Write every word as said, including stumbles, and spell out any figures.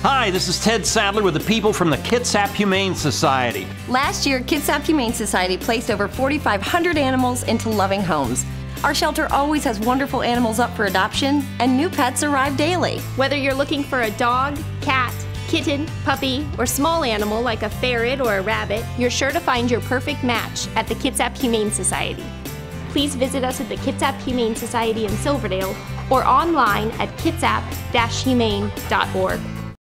Hi, this is Ted Sadler with the people from the Kitsap Humane Society. Last year, Kitsap Humane Society placed over forty-five hundred animals into loving homes. Our shelter always has wonderful animals up for adoption, and new pets arrive daily. Whether you're looking for a dog, cat, kitten, puppy, or small animal like a ferret or a rabbit, you're sure to find your perfect match at the Kitsap Humane Society. Please visit us at the Kitsap Humane Society in Silverdale or online at kitsap dash humane dot org.